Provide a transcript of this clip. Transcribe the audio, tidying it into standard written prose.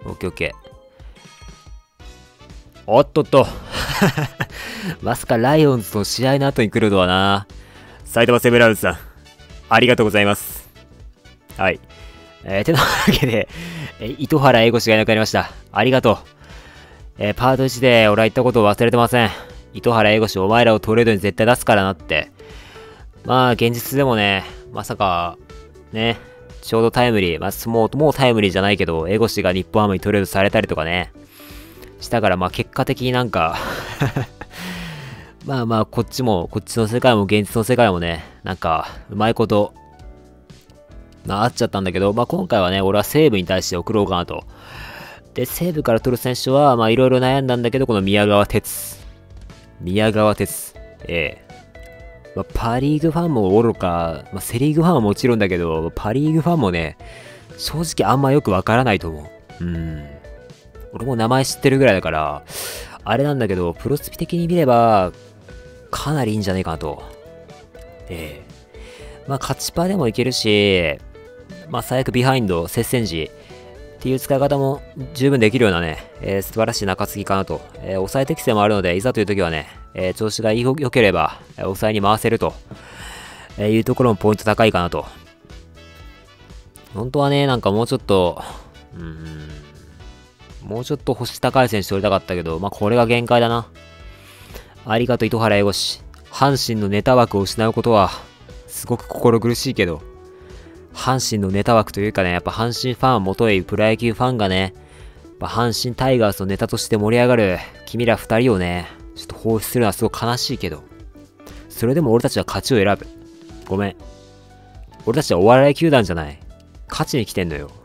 オッケーオッケー。おっとっと。まさかライオンズの試合の後に来るとはな。埼玉セブンラウンズさん、ありがとうございます。はい。てなわけで、糸原英語氏がいなくなりました。ありがとう。パート1で俺は言ったことを忘れてません。糸原英語氏、お前らをトレードに絶対出すからなって。まあ、現実でもね、まさか、ね、ちょうどタイムリー、まあ、もうタイムリーじゃないけど、英語氏が日本ハムにトレードされたりとかね、したから、まあ結果的になんかまあまあ、こっちの世界も現実の世界もね、なんか、うまいこと、あっちゃったんだけど、まあ今回はね、俺は西武に対して送ろうかなと。で、西武から取る選手は、まあいろいろ悩んだんだけど、この宮川哲。まあ、パリーグファンもおろか、まあ、セリーグファンはもちろんだけど、パリーグファンもね、正直あんまよくわからないと思う。俺も名前知ってるぐらいだから、あれなんだけど、プロスピ的に見れば、かなりいいんじゃないかなと。まあ、勝ちパーでもいけるし、まあ、最悪ビハインド、接戦時っていう使い方も十分できるようなね、素晴らしい中継ぎかなと。抑え適性もあるので、いざという時はね、調子が良ければ、抑えに回せると、いうところもポイント高いかなと。本当はね、なんかもうちょっと、もうちょっと星高い選手取りたかったけど、まあこれが限界だな。ありがとう糸原英語氏。阪神のネタ枠を失うことは、すごく心苦しいけど、阪神のネタ枠というかね、やっぱ阪神ファン、元いプロ野球ファンがね、やっぱ阪神タイガースのネタとして盛り上がる君ら二人をね、ちょっと放出するのはすごく悲しいけど、それでも俺たちは勝ちを選ぶ。ごめん。俺たちはお笑い球団じゃない。勝ちに来てんのよ。